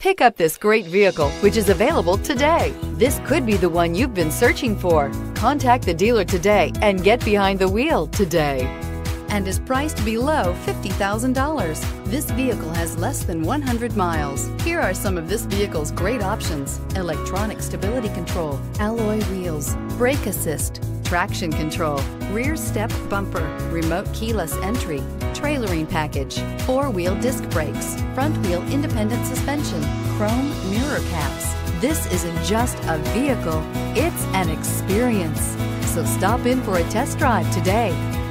Pick up this great vehicle, which is available today. This could be the one you've been searching for. Contact the dealer today and get behind the wheel today. And is priced below $50,000. This vehicle has less than 100 miles. Here are some of this vehicle's great options: electronic stability control, alloy wheels, brake assist, traction control, rear step bumper, remote keyless entry, trailering package, four-wheel disc brakes, front-wheel independent suspension, chrome mirror caps. This isn't just a vehicle, it's an experience. So stop in for a test drive today.